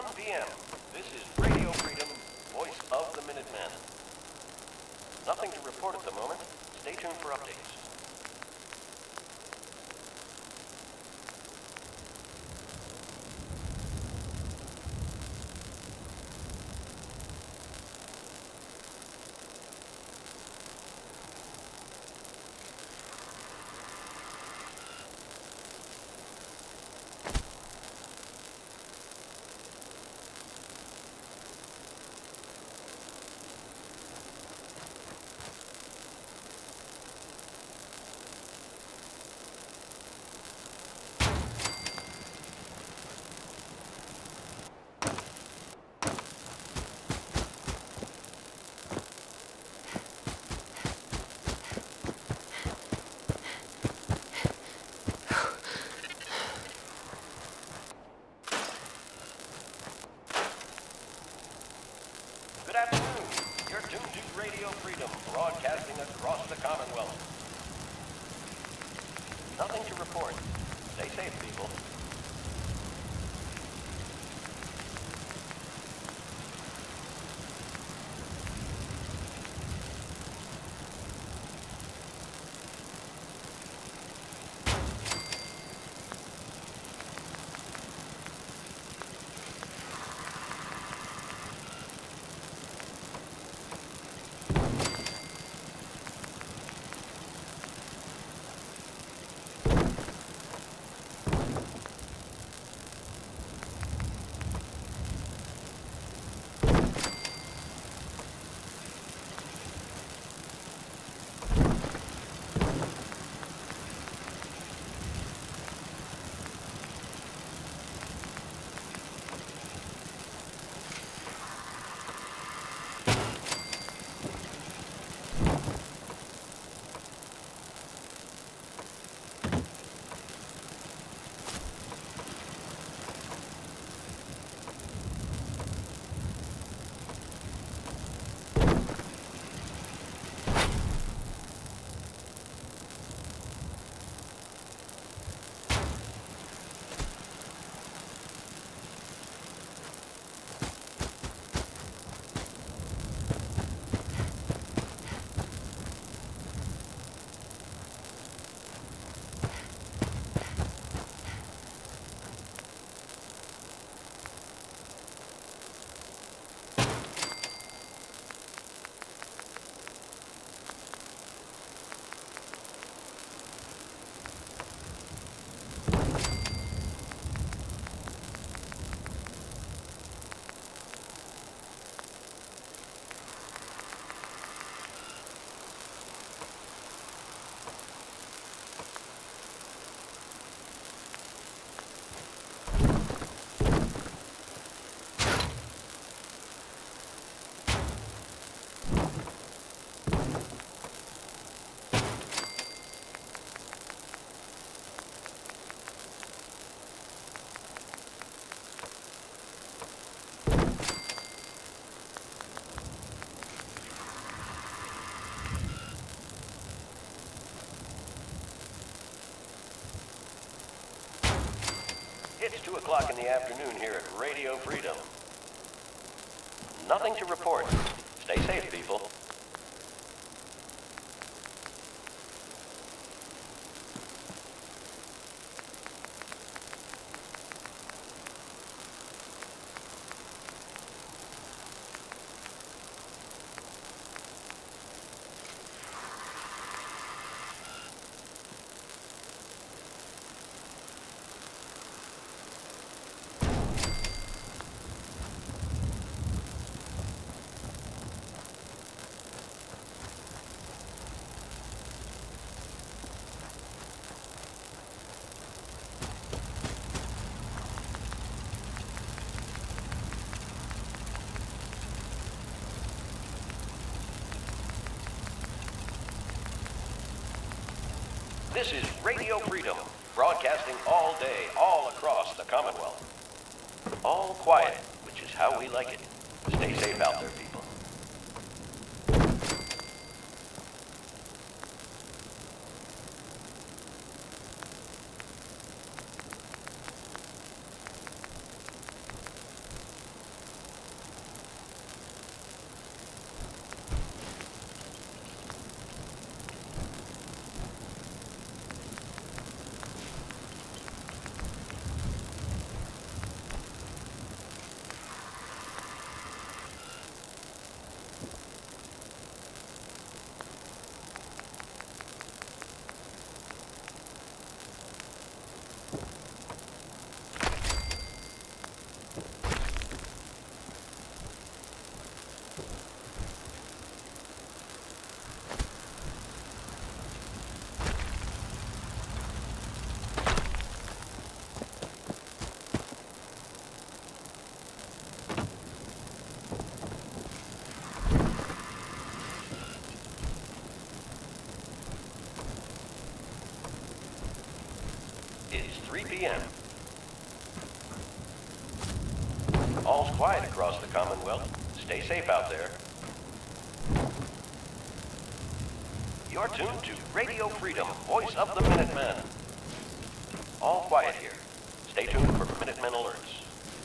1 p.m. This is Radio Freedom, voice of the Minutemen. Nothing to report at the moment. Stay tuned for updates. Good afternoon. You're tuned to Radio Freedom, broadcasting across the Commonwealth. Nothing to report. Stay safe, people. It's 2 o'clock in the afternoon here at Radio Freedom. Nothing to report. Stay safe, people. This is Radio Freedom, broadcasting all day, all across the Commonwealth. All quiet, which is how we like it. Stay safe out there, people. p.m. All's quiet across the Commonwealth. Stay safe out there. You're tuned to Radio Freedom, voice of the Minutemen. All quiet here. Stay tuned for Minutemen alerts.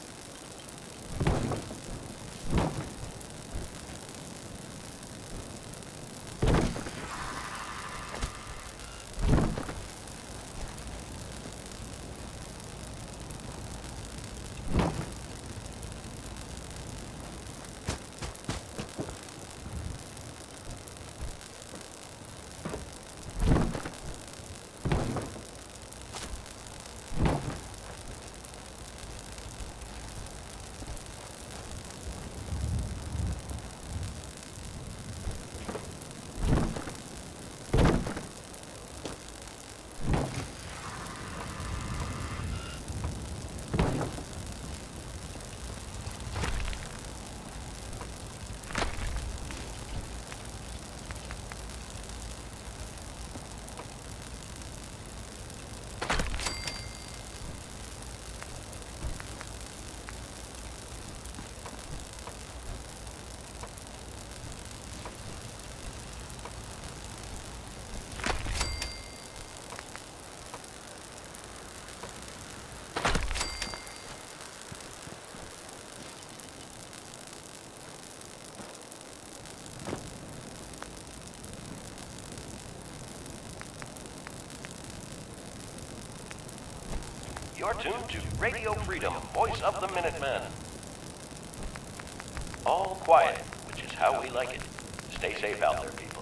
You're tuned to Radio Freedom, voice of the Minutemen. All quiet, which is how we like it. Stay safe out there, people.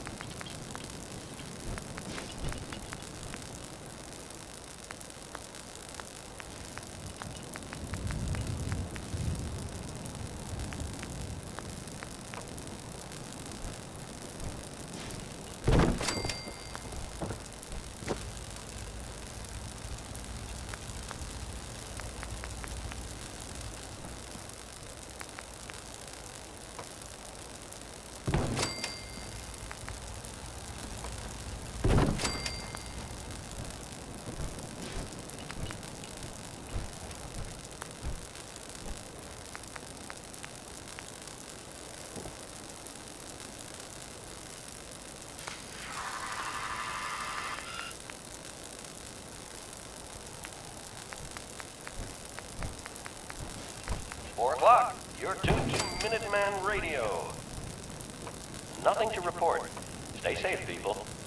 You're tuned to Minuteman Radio. Nothing to report. Stay safe, people.